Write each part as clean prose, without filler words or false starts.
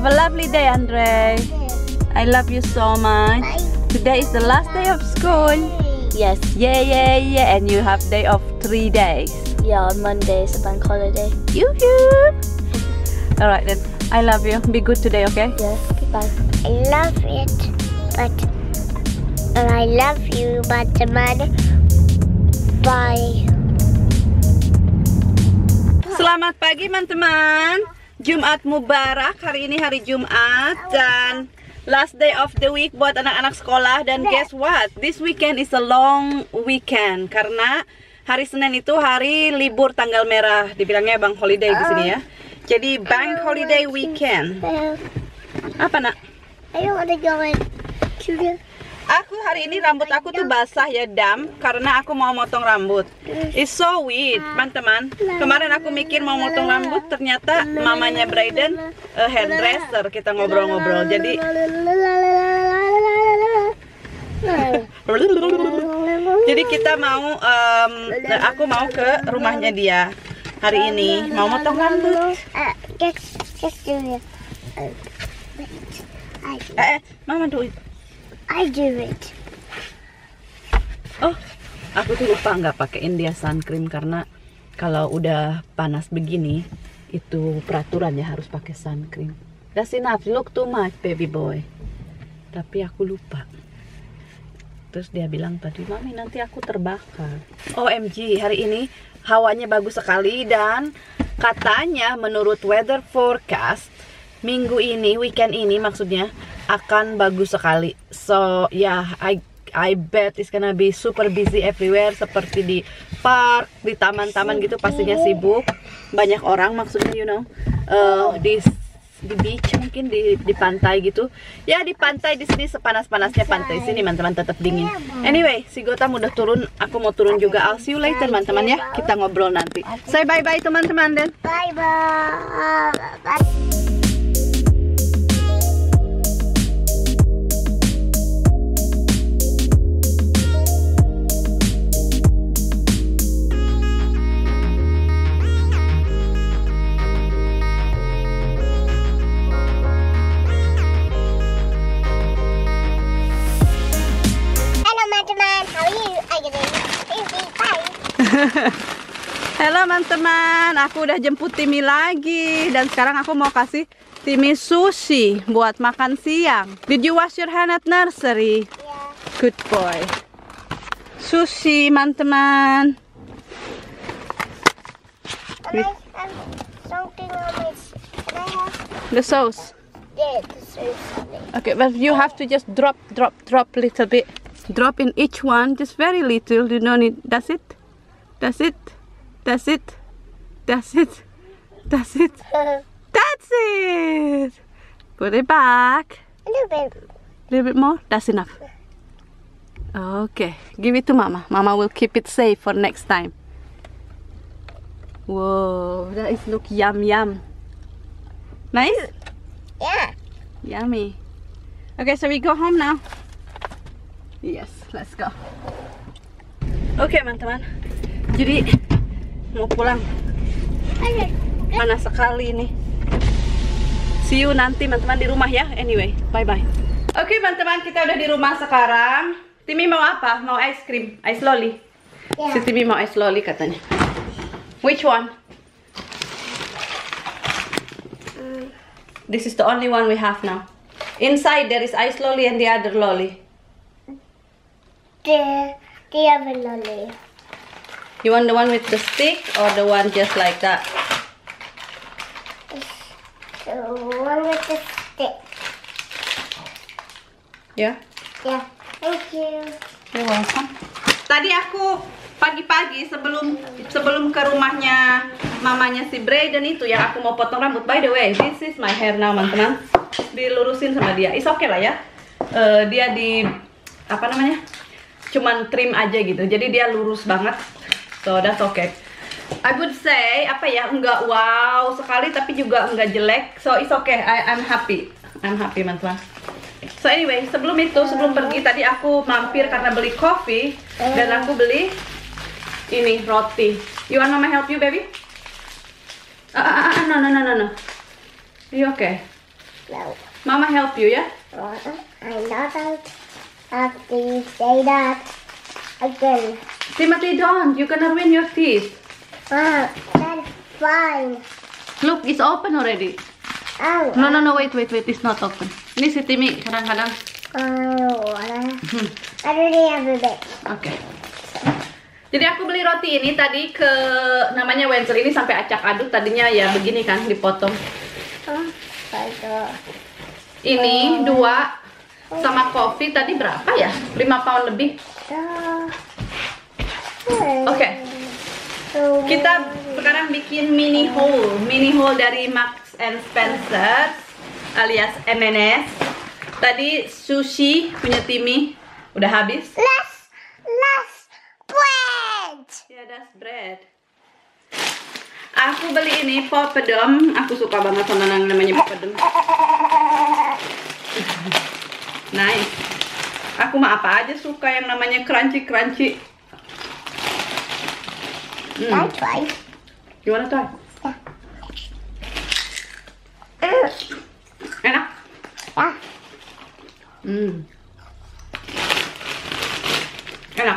Have a lovely day, Andre. I love you so much. Today is the last day of school. Yes. Yeah. And you have day of 3 days. Yeah, on Monday is a bank holiday. Yoo-hoo! Alright then. I love you. Be good today, okay? Yeah, goodbye. I love it, but I love you, but man, bye. Selamat pagi teman-teman. Jumat Mubarak. Hari ini hari Jumat dan last day of the week buat anak-anak sekolah. Dan guess what? This weekend is a long weekend karena hari Senin itu hari libur tanggal merah. Dibilangnya bank holiday di sini ya. Jadi bank holiday weekend. Apa nak? I don't want to go in. Aku hari ini rambut aku tuh basah ya Dam, karena aku mau motong rambut. It's so weird teman-teman. Kemarin aku mikir mau motong rambut, ternyata mamanya Brayden hairdresser. Kita ngobrol-ngobrol. Jadi kita mau aku mau ke rumahnya dia hari ini, mau motong rambut. Just do it. Mama do it. I do it. Oh, aku tuh lupa nggak pakein dia sun cream karena kalau udah panas begini itu peraturannya harus pakai sun cream. That's enough, look too much baby boy. Tapi aku lupa. Terus dia bilang tadi, Mami nanti aku terbakar. OMG, hari ini hawanya bagus sekali dan katanya menurut weather forecast minggu ini, weekend ini maksudnya akan bagus sekali. So yeah, I bet it's gonna be super busy everywhere. Seperti di park, di taman-taman gitu pastinya sibuk. Banyak orang maksudnya you know di beach mungkin di pantai gitu. Ya di pantai di sini sepanas-panasnya pantai sini teman-teman tetap dingin. Anyway, si Gotham udah turun, aku mau turun juga. I'll see you later teman-teman ya. Kita ngobrol nanti. Say bye-bye teman-teman dan. Bye. Halo teman-teman, aku udah jemput Timmy lagi dan sekarang aku mau kasih Timmy sushi buat makan siang. Did you wash your hand at nursery? Yeah. Good boy. Sushi teman-teman. Something on my. Can I have? The sauce. Yeah, the sauce. Okay, but you have to just drop little bit. Drop in each one, just very little. You don't need. That's it. That's it. That's it. That's it. That's it. That's it. Put it back. A little bit. A little bit more. That's enough. Okay. Give it to Mama. Mama will keep it safe for next time. Whoa, that is look yum. Nice? Yeah. Yummy. Okay, so we go home now. Yes, let's go. Okay, teman-teman. Jadi mau pulang. Panas sekali ini. See you nanti teman-teman di rumah ya. Anyway, bye-bye. Oke, teman-teman, kita udah di rumah sekarang. Timmy mau apa? Mau ice cream, ice lolly. Yeah. Si Timmy mau ice lolly katanya. Which one? This is the only one we have now. Inside there is ice lolly and the other lolly. The other lolly. You want the one with the stick or the one just like that? The one with the stick. Yeah? Yeah. Thank you. You're welcome. Tadi aku pagi-pagi sebelum ke rumahnya mamanya si Brayden itu yang aku mau potong rambut. By the way, this is my hair now, teman-teman. Dilurusin sama dia. It's okay lah ya. Dia di apa namanya? Cuman trim aja gitu. Jadi dia lurus banget. So that's okay. I would say apa ya, enggak wow sekali tapi juga enggak jelek. So it's okay. I'm happy. I'm happy, teman-teman. So anyway, sebelum pergi tadi aku mampir karena beli coffee dan aku beli ini roti. You want Mama help you, baby? No. You okay? No. Mama help you ya. I'm not have to say that again. Timothy, don't. You gonna ruin your teeth. That's fine. Look, it's open already. Oh. No, wait. It's not open. Ini si Timmy kadang-kadang. I already have a bit. Oke. Jadi aku beli roti ini tadi ke namanya Wenzel ini sampai acak aduk, tadinya ya begini kan dipotong. Ini 2 sama kopi tadi berapa ya? 5 pound lebih. Oke. Kita sekarang bikin mini haul dari Marks and Spencer alias M&S. Tadi sushi punya Timmy udah habis. Less bread. Ya, that's bread. Aku beli ini poppadom. Aku suka banget sama yang namanya poppadom. Nice. Aku mah apa aja suka yang namanya crunchy. I try. You wanna try? Enak? Yeah. Enak.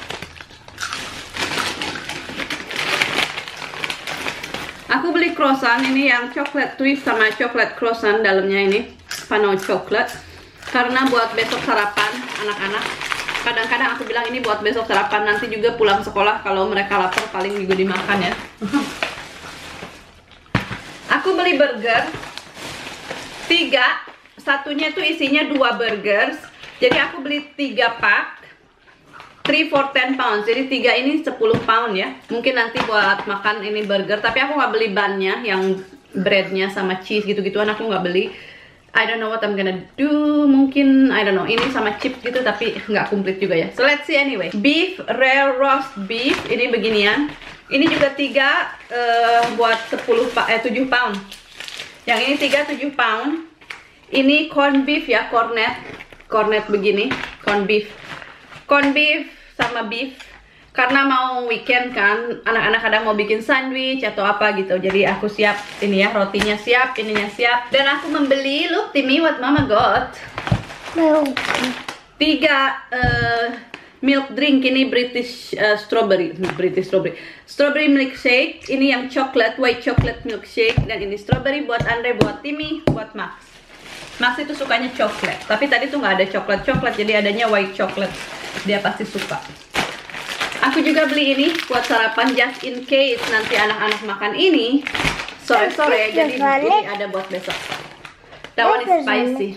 Aku beli croissant ini yang coklat twist sama coklat croissant, dalamnya ini penuh coklat karena buat besok sarapan anak-anak. Kadang-kadang aku bilang ini buat besok sarapan, nanti juga pulang sekolah kalau mereka lapar paling juga dimakan ya. Aku beli burger 3, satunya tuh isinya 2 burgers. Jadi aku beli 3 pack 3 for 10 pounds. Jadi 3 ini 10 pound ya. Mungkin nanti buat makan ini burger, tapi aku nggak beli bannya, yang breadnya sama cheese gitu-gituan aku nggak beli. I don't know what I'm gonna do. Mungkin I don't know, ini sama chips gitu tapi nggak komplit juga ya. So let's see anyway. Beef rare roast beef ini beginian. Ini juga 3 buat 7 pound. Yang ini 3 7 pound. Ini corn beef ya, cornet begini, corn beef sama beef. Karena mau weekend kan, anak-anak kadang mau bikin sandwich atau apa gitu. Jadi aku siap ini ya, rotinya siap, ininya siap. Dan aku membeli, look Timmy what mama got. 3 milk drink ini British strawberry milkshake. Ini yang coklat, white chocolate milkshake. Dan ini strawberry buat Andre, buat Timmy, buat Max. Max itu sukanya coklat, tapi tadi tuh nggak ada coklat, jadi adanya white chocolate. Dia pasti suka. Aku juga beli ini buat sarapan just in case nanti anak-anak makan ini sore-sore, jadi ini ada buat besok. That one is spicy.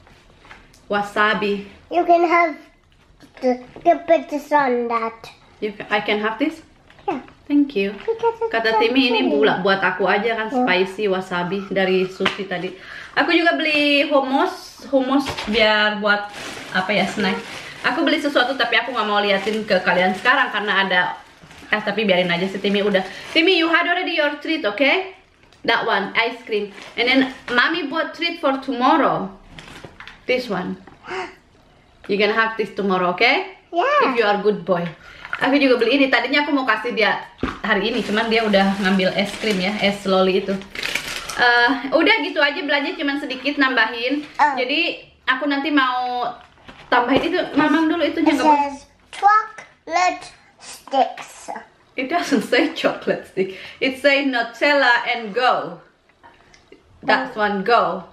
Wasabi. You can have the bitters on that. I can have this? Yeah. Thank you. Because it's Kata Timmy ini buat aku aja kan, spicy wasabi dari sushi tadi. Aku juga beli hummus biar buat apa ya, snack. Aku beli sesuatu tapi aku nggak mau liatin ke kalian sekarang karena ada tapi biarin aja si Timmy udah. Timmy, you had already your treat, okay? That one, ice cream. And then mommy bought treat for tomorrow. This one. You gonna have this tomorrow, okay? Yeah. If you are good boy. Aku juga beli ini. Tadinya aku mau kasih dia hari ini, cuman dia udah ngambil es krim ya, es loli itu. Udah gitu aja, belanja cuman sedikit, nambahin. Jadi aku nanti mau tambahin itu, mamang dulu itu It says chocolate sticks. It doesn't say chocolate stick. It say Nutella and go. That's one go.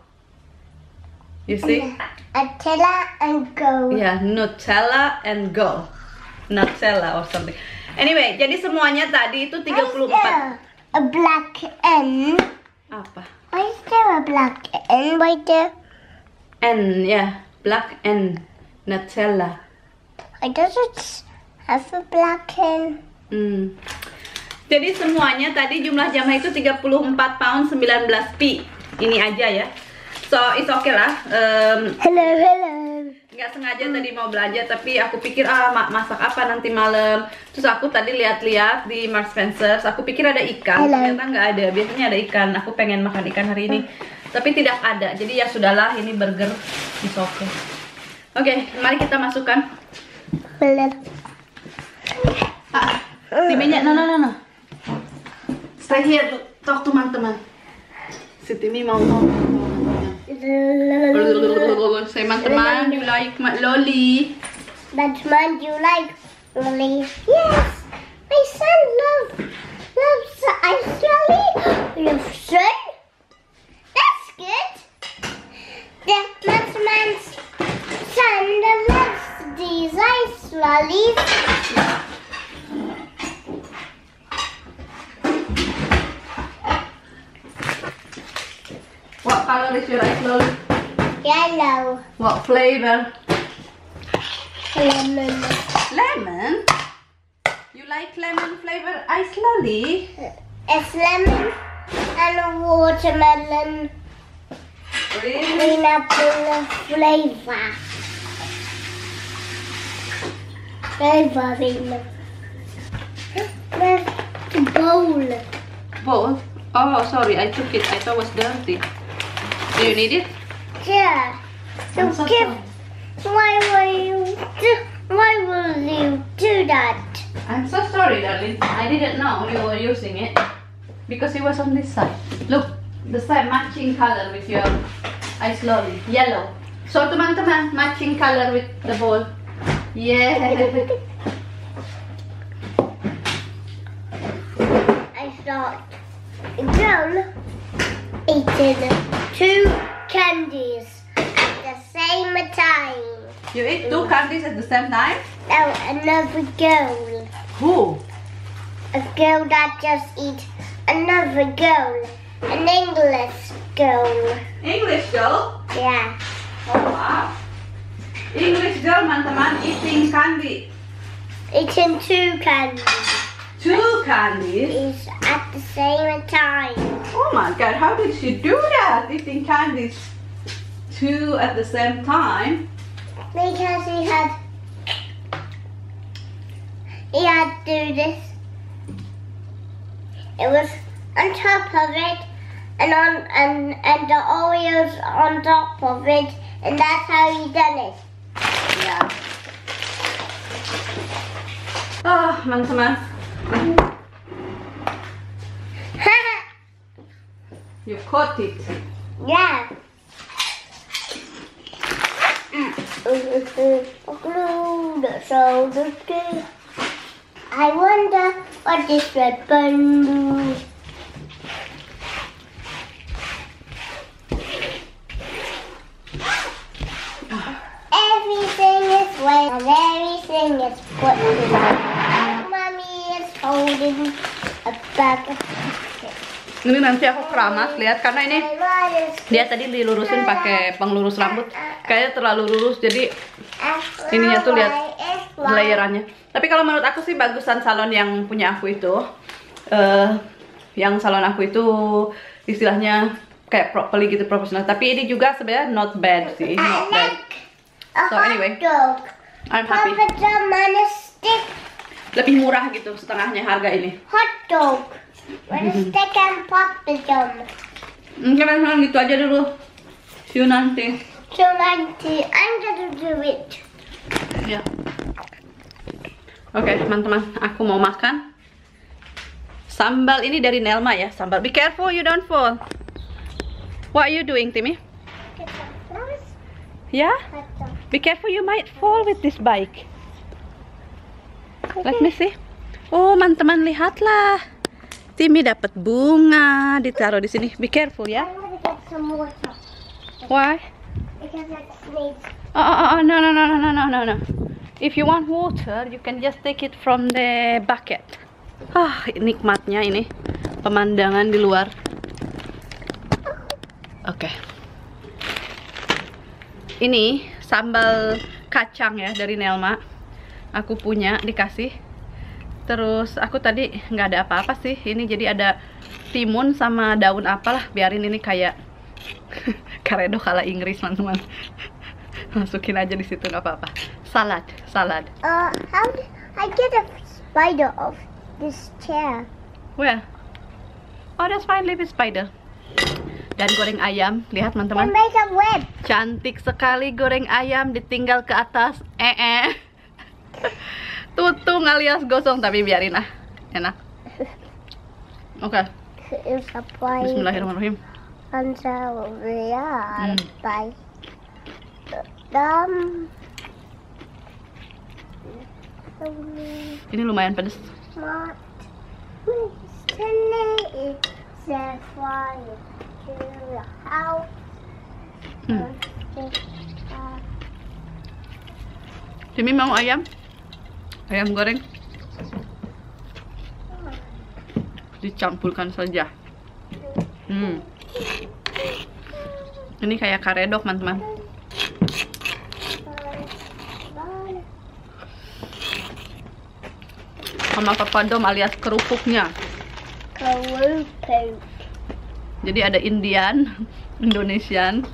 You see? Nutella and go. Yeah, Nutella and go. Nutella or something. Anyway, jadi semuanya tadi itu 34. A black N. Apa? Why is there a black N right there? N, yeah. Black N. Nutella. Why does it have a black N? Jadi semuanya tadi jumlah jamnya itu 34 pound 19p. Ini aja ya. So it's okay lah. Hello. Nggak sengaja tadi mau belanja, tapi aku pikir masak apa nanti malam. Terus aku tadi lihat-lihat di Marks Spencer. Aku pikir ada ikan, ternyata nggak ada. Biasanya ada ikan. Aku pengen makan ikan hari ini, tapi tidak ada. Jadi ya sudahlah, ini burger it's okay. Oke, mari kita masukkan. Timinya, no. Stay here, talk to teman-teman. Si Timmy mau ngomong. It's Say, teman-teman, you like my lolly? Man, you like lolly? Yes. My son loves ice lolly. Your son? That's good. Man's son loves these ice lollies. What color is your ice lolly? Yellow. What flavor? Lemon. Lemon? You like lemon flavor ice lolly? It's lemon and watermelon. Really? Pineapple flavor. Flavoring. Where's the bowl? Bowl? Oh, sorry, I took it. I thought it was dirty. Do you need it? Yeah. So I'm so give. sorry. Why will you do that? I'm so sorry, darling. I didn't know you were using it because it was on this side. Look, the same matching color with your ice lolly, yellow. So, teman-teman, matching color with the bowl. Yeah. I thought girl eating 2 candies at the same time. You eat 2 candies at the same time? Now another girl. Who? A girl that just eat another girl. An English girl. English girl? Yeah. Oh, wow. English girl, teman-teman, eating candy. Eating 2 candies. 2 candies? Is at the same time. Oh my god, how did she do that? Eating candies 2 at the same time? Because he had to do this. It was on top of it, and the Oreos on top of it, and that's how he done it. Yeah. Oh, teman-teman. You caught it. Yeah. I wonder what this red bun do. Everything is wet and everything is put together. Mommy is holding a bag of biscuits. Ini nanti aku keramas, lihat, karena ini dia tadi dilurusin pakai penglurus rambut. Kayaknya terlalu lurus, jadi ininya tuh lihat layerannya. Tapi kalau menurut aku sih bagusan salon yang punya aku itu. Yang salon aku itu istilahnya kayak properly gitu, profesional. Tapi ini juga sebenarnya not bad sih, not bad. So anyway, I'm happy. Lebih murah gitu, setengahnya harga ini. Hot dog. With a stick and Papa Jam. Kalian gitu aja dulu. See you nanti. So nanti I'm gonna do it. Ya. Oke, teman-teman, aku mau makan. Sambal ini dari Nelma ya, sambal. Be careful, you don't fall. What are you doing, Timmy? Yeah? Be careful, you might fall with this bike. Let me see. Oh, teman-teman, lihatlah. Timmy dapat bunga, ditaruh di sini. Be careful ya. I'm gonna get some water. Why? Because it sneezes. Oh, no. If you want water, you can just take it from the bucket. Ah, nikmatnya ini pemandangan di luar. Oke. Ini sambal kacang ya dari Nelma. Aku punya, dikasih. Terus aku tadi nggak ada apa-apa sih. Ini jadi ada timun sama daun apalah. Biarin ini kayak karedo kala Inggris, teman-teman. Masukin aja di situ, nggak apa-apa. Salad. How did I get a spider off this chair? Where? Oh, that's fine. Leave it, spider. Dan goreng ayam, lihat And teman-teman. make a web. Cantik sekali goreng ayam, ditinggal ke atas. Tutung alias gosong, tapi biarin ah. Enak. Oke. It's a spider. Bismillahirrahmanirrahim. until we are by them. Ini lumayan pedas. Not recently set fire to the house. Timi mau ayam? Ayam goreng? Dicampurkan saja. Ini kayak karedok, teman-teman. Sama papadom alias kerupuknya. Kerupuk. Jadi ada Indian, Indonesian.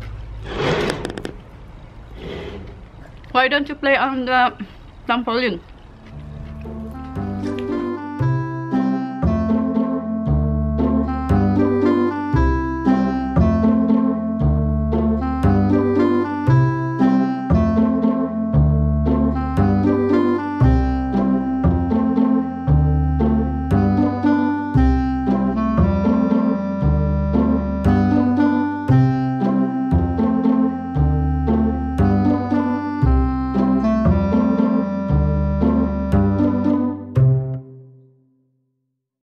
Why don't you play on the trampoline?